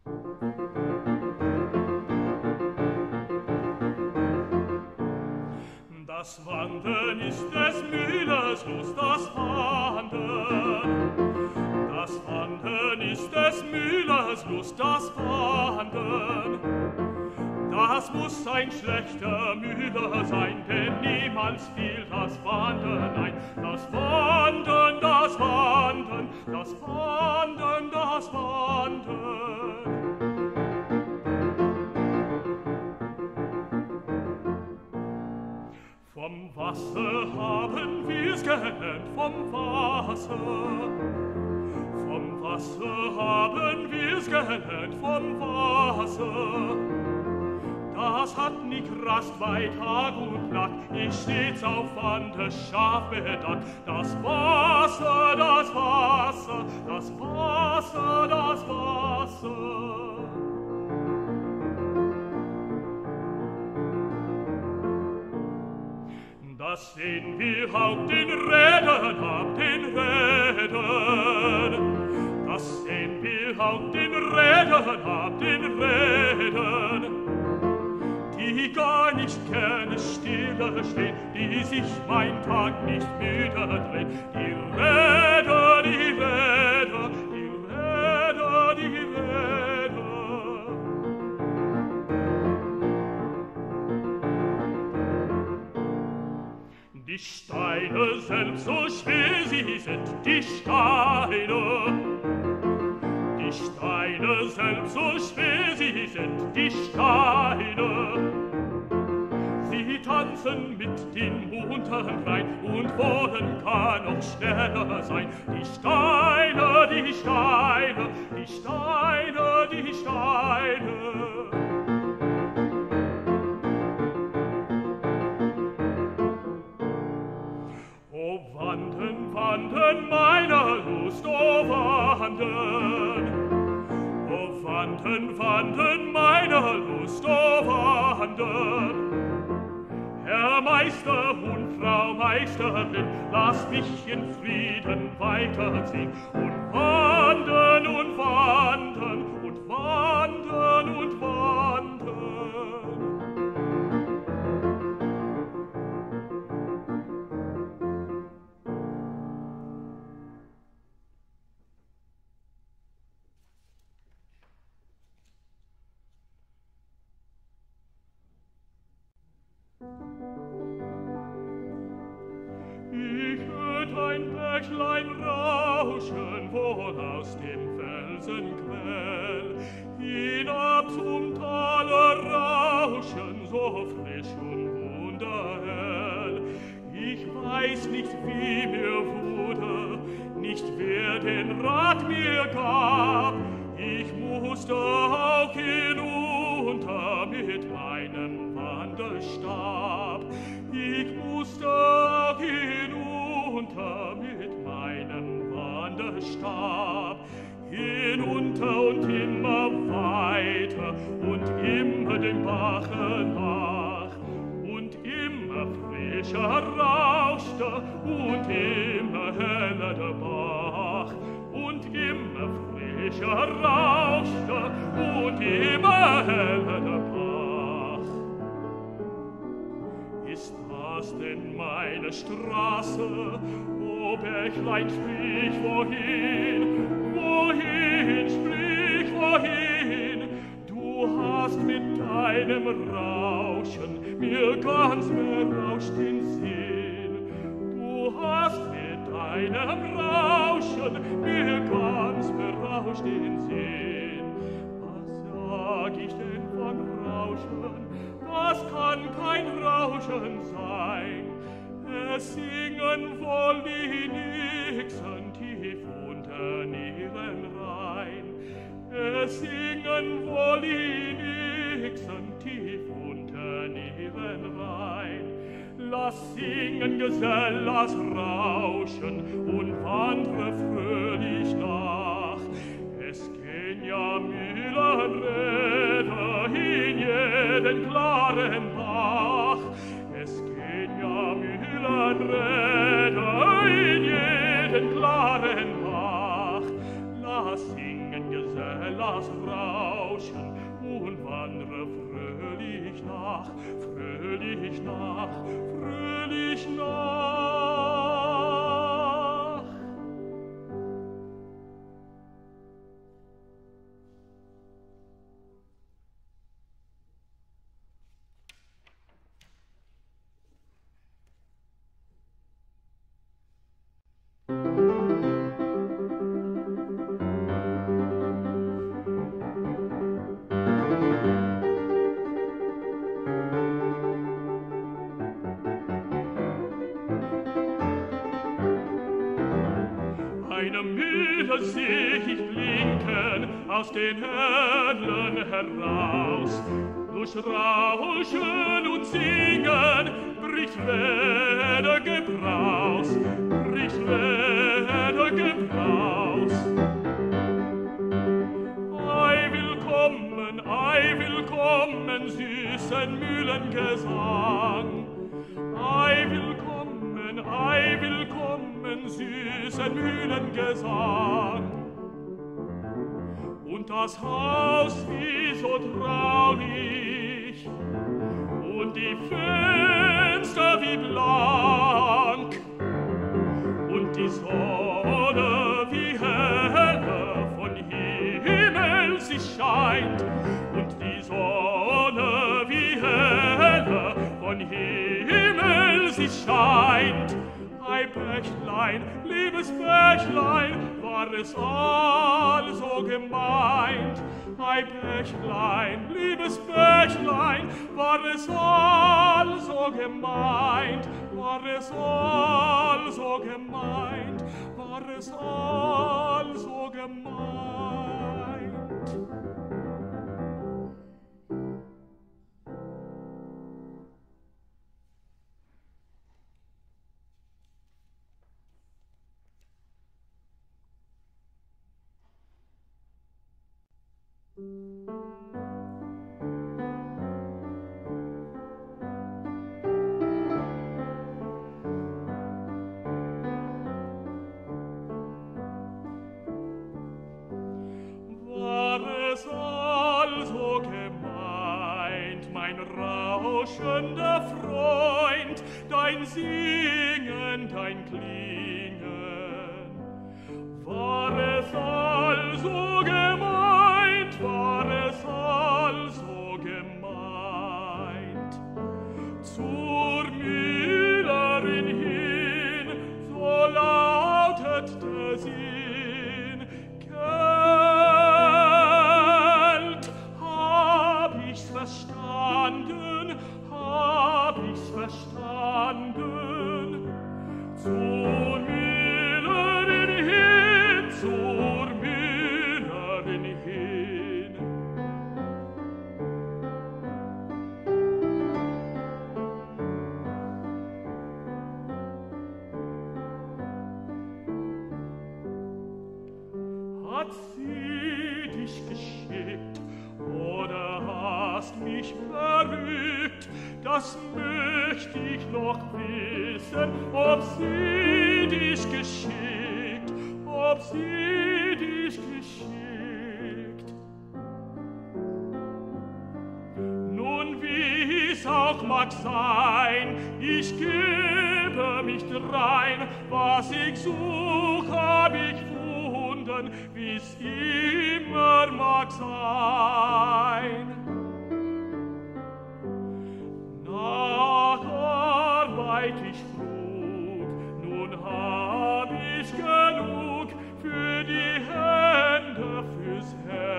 Das Wandern ist des Müllers Lust, das Wandern. Das Wandern ist des Müllers Lust, das Wandern. Das muss ein schlechter Müller sein, denn niemals fiel das Wandern ein. Das Wandern, das Wandern, das Wandern, das Wandern. Vom Wasser haben wir's gelernt, vom Wasser. Vom Wasser haben wir's gelernt, vom Wasser. Das hat nicht Rast bei Tag und Nacht, ich stets auf Wanderschaf bedacht. Das Wasser, das Wasser, das Wasser, das Wasser. Das sehen wir auf den Rädern, auf den Rädern. Das sehen wir auf den Rädern, auf den Rädern. Die gar nicht gerne stille stehen, die sich mein Tag nicht müde drehen. Die Räder, die Räder, die Räder, die Räder. Die Steine selbst, so schwer sie sind, die Steine. Die Steine selbst, so schwer sie sind, die Steine. Sie tanzen mit den munteren Rhein und wollen gar noch schneller sein. Die Steine, die Steine, die Steine, die Steine. O wandern, wandern meiner Lust, o wandern. O wandern, wandern meiner Lust, o wandern. Herr Meister und Frau Meisterin, lasst mich in Frieden weiterziehen und wandern und wandern und wandern und wandern. Ich hört ein Bächlein rauschen, wohl aus dem Felsenquell, hinab zum Tale rauschen, so frisch und wunderhell. Ich weiß nicht, wie mir wurde, nicht wer den Rat mir gab, ich musste auch hinunter mit meinem Wanderstab. Ich musste auch hinunter mit meinem Wanderstab. Hinunter und immer weiter und immer dem Bache nach. Und immer frischer rauschte und immer heller der Bach. Und immer frischer rauschte und immer heller der Bach. Ist das denn meine Straße? O Bächlein, sprich wohin? Wohin, sprich wohin? Du hast mit deinem Rauschen mir ganz berauscht den Sinn. Du hast mit deinem Rauschen mir ganz berauscht den Sinn. Was sag ich denn von Rauschen? Das kann kein Rauschen sein. Es singen wohl die Nixen tief unter ihren Rhein. Es singen wohl die Nixen tief unter ihren Rhein. Lass singen, Gesell, lass rauschen und wandre fröhlich nach. Es gehen ja Mühlenräder in jeden klaren Bach. Es gehen ja Mühlenräder in jeden klaren Bach. Lass singen, Gesell, lass das Rauschen und wandre fröhlich nach, fröhlich nach, fröhlich nach. Eine Mühle seh ich blinken aus den Erlen heraus. Durch Rauschen und Singen bricht Wettergebraus, bricht Wettergebraus. Ei, willkommen, süßen Mühlengesang. Ei, willkommen, süßen Mühlengesang. Und das Haus wie so traulich und die Fenster wie blank und die Sonne wie helle von Himmel sie scheint und die Sonne wie helle von Himmel sie scheint. Ei, Bächlein, liebes Bächlein, war es also gemeint. Ei, Bächlein, liebes Bächlein, war es also gemeint. War es also gemeint, war es also gemeint. War es also gemeint, mein rauschender Freund, dein Singen, dein Klingen? War es also gemeint, war es also gemeint? Zur Müllerin hin, so lautet der Sinn, Geld, hab ich's verstanden, hab ich's verstanden. Zur Müllerin hin, zur Müllerin hin. Hat sie dich geschickt oder hast mich verrückt? Das möcht ich noch wissen, ob sie dich geschickt, ob sie dich geschickt. Nun, wie's auch mag sein, ich gebe mich drein, was ich such, hab ich gefunden, wie's immer mag sein. Nach Arbeit ich frug, nun hab ich genug für die Hände, fürs Herz.